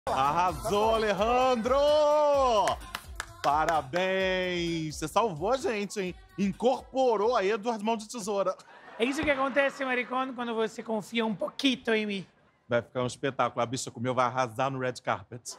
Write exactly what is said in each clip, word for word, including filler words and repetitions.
Arrasou, Alejandro! Parabéns! Você salvou a gente, hein? Incorporou a Edward Mão de Tesoura. É isso que acontece, maricón, quando você confia um pouquinho em mim. Vai ficar um espetáculo. A bicha comeu, vai arrasar no red carpet.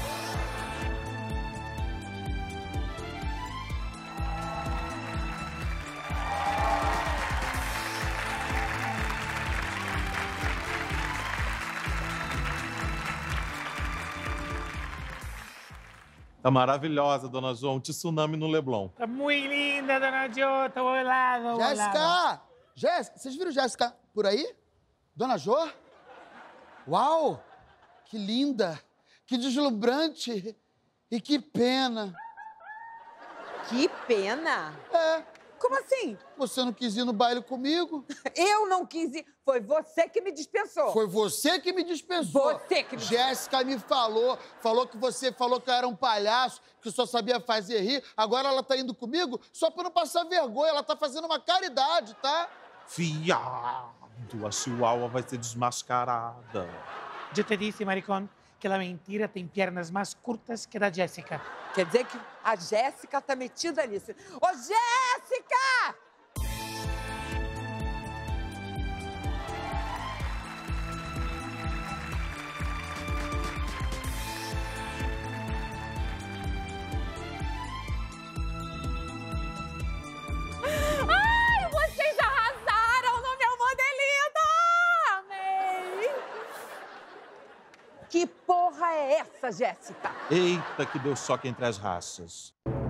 Tá maravilhosa, dona Jo. Um tsunami no Leblon. Tá muito linda, dona Jo. Tô bolado, Jéssica! Jéssica, vocês viram Jéssica por aí? Dona Jo? Uau! Que linda! Que deslumbrante! E que pena! Que pena? É, Como assim? você não quis ir no baile comigo? Eu não quis ir. Foi você que me dispensou. Foi você que me dispensou. Você que me Jéssica me falou, falou que você falou que eu era um palhaço, que só sabia fazer rir. Agora ela tá indo comigo só pra não passar vergonha. Ela tá fazendo uma caridade, tá? Fiado, a Chihuahua vai ser desmascarada. Eu te disse, maricón, que a mentira tem pernas mais curtas que a da Jéssica. Quer dizer que a Jéssica tá metida nisso. Ô, Jéssica! Ai, vocês arrasaram no meu modelito! Amei! Que porra é essa, Jéssica? Eita, que deu choque entre as raças.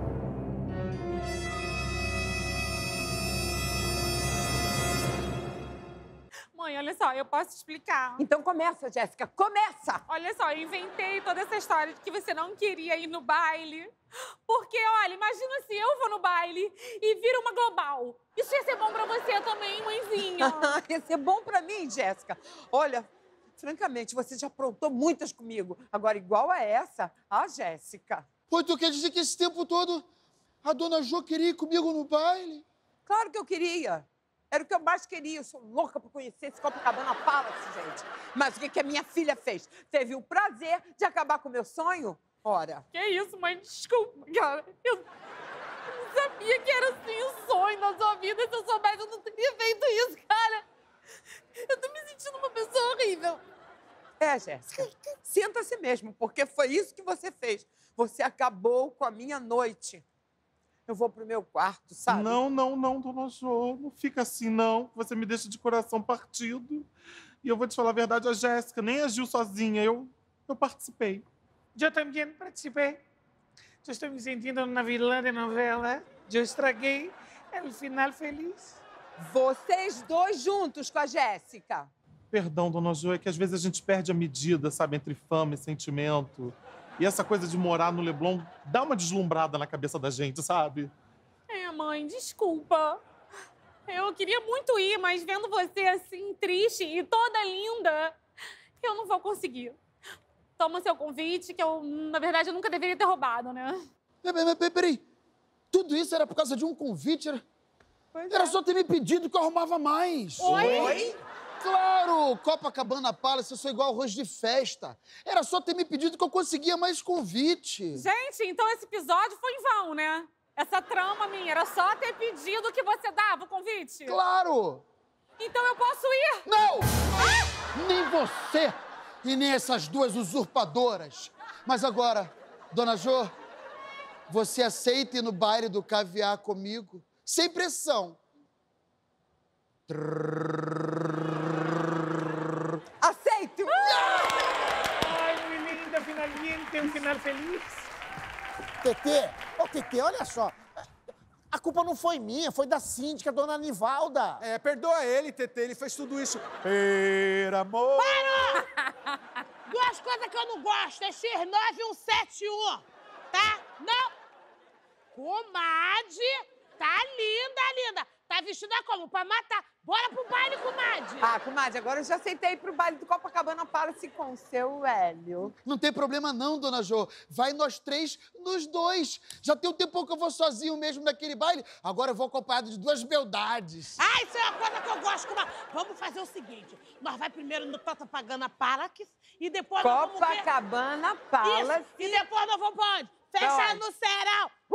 Mãe, olha só, eu posso te explicar. Então começa, Jéssica, começa! Olha só, eu inventei toda essa história de que você não queria ir no baile. Porque, olha, imagina se eu vou no baile e vira uma global. Isso ia ser bom pra você também, mãezinha. Ia ser bom pra mim, Jéssica. Olha, francamente, você já aprontou muitas comigo. Agora, igual a essa, a Jéssica. Pô, tu quer dizer que esse tempo todo a dona Jo queria ir comigo no baile? Claro que eu queria. Era o que eu mais queria. Eu sou louca por conhecer esse Copacabana Palace, gente. Mas o que, que a minha filha fez? Teve o prazer de acabar com o meu sonho? Ora. Que isso, mãe? Desculpa, cara. Eu não sabia que era assim o sonho da sua vida. Se eu soubesse, eu não teria feito isso, cara. Eu tô me sentindo uma pessoa horrível. É, Jéssica. Sinta-se mesmo, porque foi isso que você fez. Você acabou com a minha noite. Eu vou pro meu quarto, sabe? Não, não, não, dona Jo. Não fica assim, não. Você me deixa de coração partido. E eu vou te falar a verdade, a Jéssica nem agiu sozinha. Eu, eu participei. Eu também participei. Eu estou me sentindo uma vilã de novela. Eu estraguei o final feliz. Vocês dois juntos com a Jéssica. Perdão, dona Jo, é que às vezes a gente perde a medida, sabe, entre fama e sentimento. E essa coisa de morar no Leblon dá uma deslumbrada na cabeça da gente, sabe? É, mãe, desculpa. Eu queria muito ir, mas vendo você assim, triste e toda linda, eu não vou conseguir. Toma seu convite, que eu, na verdade, eu nunca deveria ter roubado, né? Peraí, peraí. Tudo isso era por causa de um convite? Era, Pois era é. só ter me pedido que eu arrumava mais. Oi? Oi? Claro! Copacabana Palace, eu sou igual arroz de festa. Era só ter me pedido que eu conseguia mais convite. Gente, então esse episódio foi em vão, né? Essa trama minha, era só ter pedido que você dava o convite. Claro! Então eu posso ir? Não! Nem você e nem essas duas usurpadoras. Mas agora, dona Jo, você aceita ir no baile do caviar comigo? Sem pressão. Aceito! Ai, minha linda, finalmente um final feliz. Tetê, ô Tetê, olha só. A culpa não foi minha, foi da síndica, dona Anivalda. É, perdoa ele, Tetê, ele fez tudo isso. Per amor. Duas coisas que eu não gosto, é X nove um sete um, tá? Não. Comadre, tá linda, linda. Tá vestida como? Pra matar. Bora pro baile, comadre! Ah, comadre, agora eu já aceitei ir pro baile do Copacabana Palace com o seu Hélio. Não tem problema não, dona Jo. Vai nós três, nos dois. Já tem um tempo que eu vou sozinho mesmo naquele baile. Agora eu vou acompanhado de duas beldades. Ah, isso é uma coisa que eu gosto, comadre. Vamos fazer o seguinte. Nós vai primeiro no Copacabana Palace e depois nós vamos ver... Copacabana Palace. Isso, e depois nós vamos pra onde? Fechar Pra onde? no Serão.